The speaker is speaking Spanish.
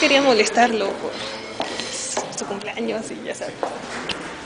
quería molestarlo por su cumpleaños y ya sabes.